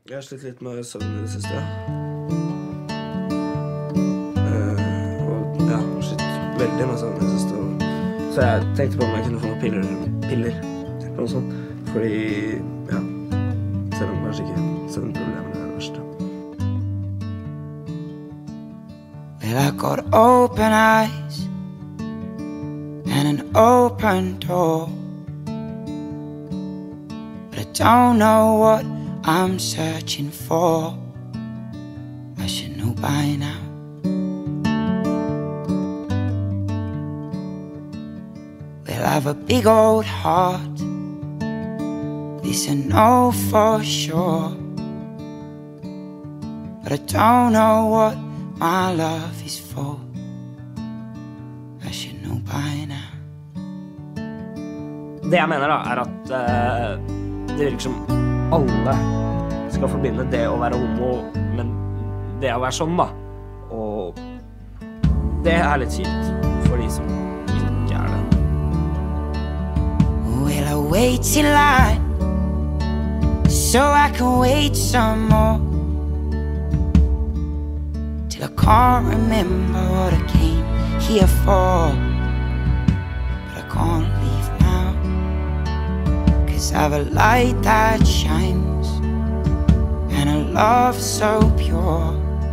Jeg har slitt litt med søvn i det siste. Og ja, slitt veldig med søvn i det siste. Så jeg tenkte på om jeg kunne få noen piller eller noe sånt. Fordi, ja, selv om kanskje ikke søvnproblemer er det verste. Well, I got open eyes and an open door, but I don't know what I'm searching for. I should know by now. Well, I've a big old heart, this I know for sure, but I don't know what my love is for. I should know by now. Det jeg mener da, er at det virker som alle skal forbinde det å være homo, men det å være sånn da. Og det er litt kjipt for de som ikke er det. Will I wait in line so I can wait some more, till I can't remember what I came here for, but I can't leave now, 'cause I've a light that shines and a love so pure,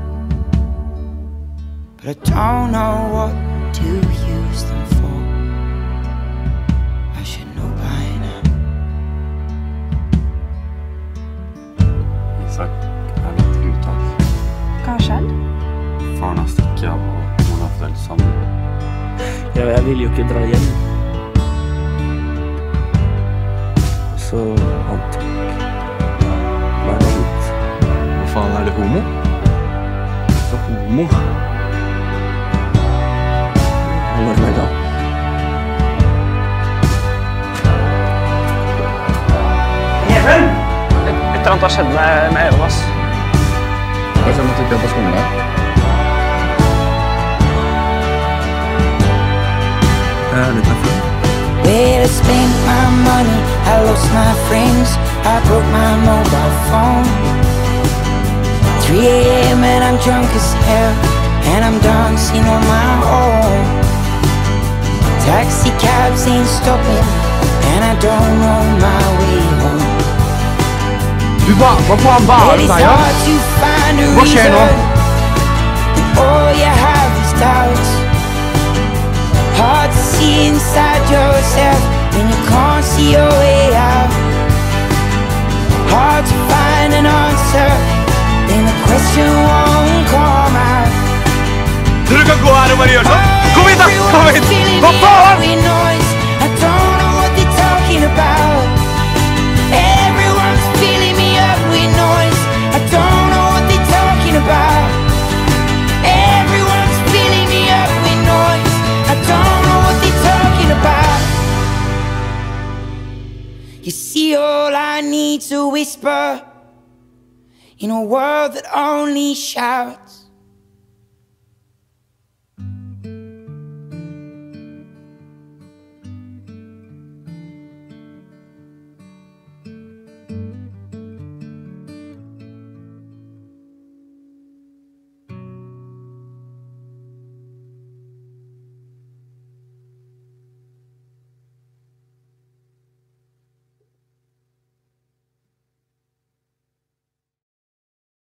but I don't know what to use them for. I should know by now. Isak er litt uttatt. Hva har skjedd? Faren har stikket av, og moren har foreldre sammen. Jeg vil jo ikke dra hjem. Så han tok meg dit. Hva faen, er det homo? Så homo. Når meg da. Even! Et eller annet har skjedd med Jonas. Hva skjer med at du ikke er på skolen der? Jeg er litt nervøs. Well, I spent my money, I lost my friends, I broke my mobile phone. 3 AM and I'm drunk as hell, and I'm dancing on my own. Taxi cabs ain't stopping, and I don't know my way home. Hva faen var det deg, da? Hva skjer nå? All you have is doubts. Hard to see inside yourself when you can't see your way out. Hard to find an answer when the question won't come out. Du kan gå her og bare gjøre sånn. Kom hit da! Kom hit! Hva faen? I don't know what they're talking about. Everyone's filling me up with noise. I don't know what they're talking about. Everyone's filling me up with noise. I don't know what they're talking about. You see, all I need's a whisper in a world that only shouts.